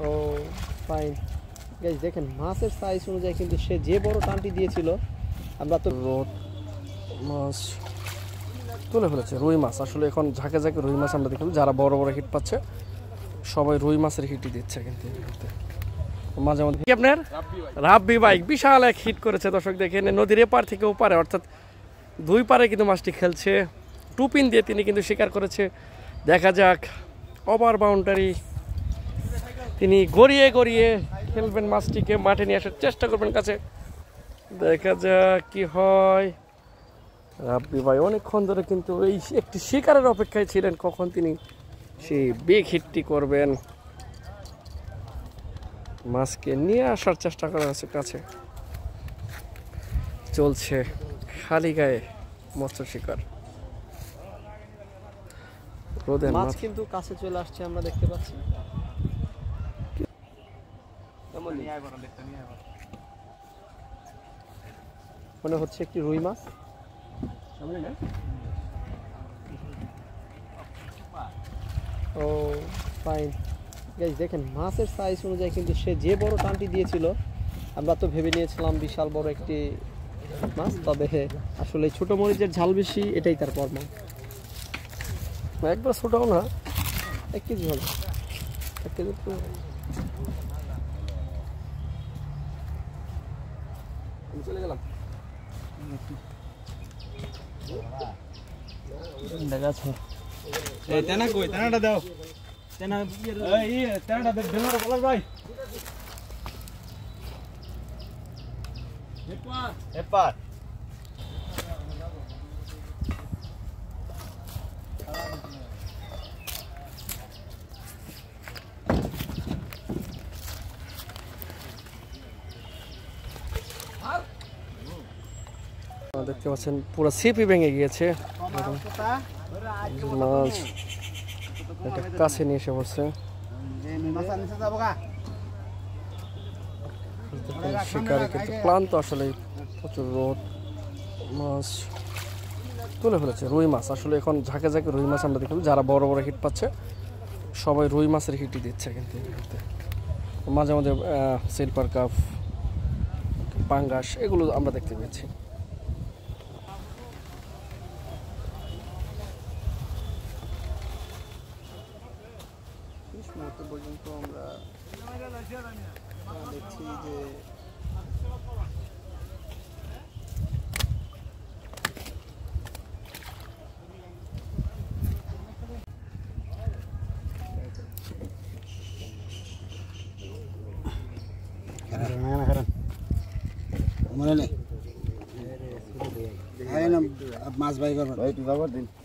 ও fine guys, দেখেন মাছের size অনুযায়ী কিন্তু সে যে বড় টানটি দিয়েছিল আমরা তো রোদ মাছ তুলে ফেলেছে। রুই মাছ আসলে এখন ঝাঁকে ঝাঁকে রুই মাছ আমরা দেখলাম, যারা বড় বড় হিট পাচ্ছে সবাই রুই মাছের হিটই দিচ্ছে। কিন্তু মাঝে মধ্যে কি আপনার রাব্বি বাইক বিশাল এক হিট করেছে দর্শক, দেখেন নদীর এপার থেকে ওপারে, অর্থাৎ দুই পারে কিন্তু মাছটি খেলছে। টুপিন দিয়ে তিনি কিন্তু শিকার করেছে। দেখা যাক ওভার বাউন্ডারি তিনি গড়িয়ে গড়িয়ে খেলবেন, মাছটিকে মাঠে নিয়ে আসার চেষ্টা করবেন কাছে। দেখা যাক কি হয়। রাব্বি ভাই অনেকক্ষণ ধরে কিন্তু এই একটি শিকারের অপেক্ষায় ছিলেন, কখন তিনি সেই বিগ হিটটি করবেন। মাছকে নিয়ে আসার চেষ্টা করা হচ্ছে কাছে। চলছে খালি গায়ে মৎস্য শিকার। মাছ কিন্তু কাছে চলে আসছে, আমরা দেখতে পাচ্ছি। মনে হচ্ছে একটি রুই মাছ। ও ফাইন গাইস, দেখেন মাছের সাইজ অনুযায়ী কিন্তু সে যে বড় টানটি দিয়েছিল আমরা তো ভেবে নিয়েছিলাম বিশাল বড় একটি মাছ, তবে আসলে ছোট মরিচের ঝাল বেশি, এটাই তার প্রমাণ। একবার ছোটাও না, 1 কেজি হবে, 1 কেজি তো চলে গেলাম। দেখা যাচ্ছে এই তেনা কই, তেনাটা দাও, তেনা এই তেনাটা দে, বেলর বলার ভাই এপার দেখতে পাচ্ছেন পুরো সিপি ভেঙে গিয়েছে। মাছ এটা কাছে নিয়ে এসে পড়ছে। শিকারে কিন্তু ক্লান্ত, আসলে প্রচুর রোদ। মাছ তুলে ফেলেছে। রুই মাছ আসলে এখন ঝাঁকে ঝাঁকে রুই মাছ আমরা দেখলাম, যারা বড় বড় হিট পাচ্ছে সবাই রুই মাছের হিটই দিচ্ছে। কিন্তু মাঝে মাঝে সিলভার কাপ, পাঙ্গাস এগুলো আমরা দেখতে পেয়েছি। পর্যন্ত আমরা দেখছি যে মাছ ভাই করবেন।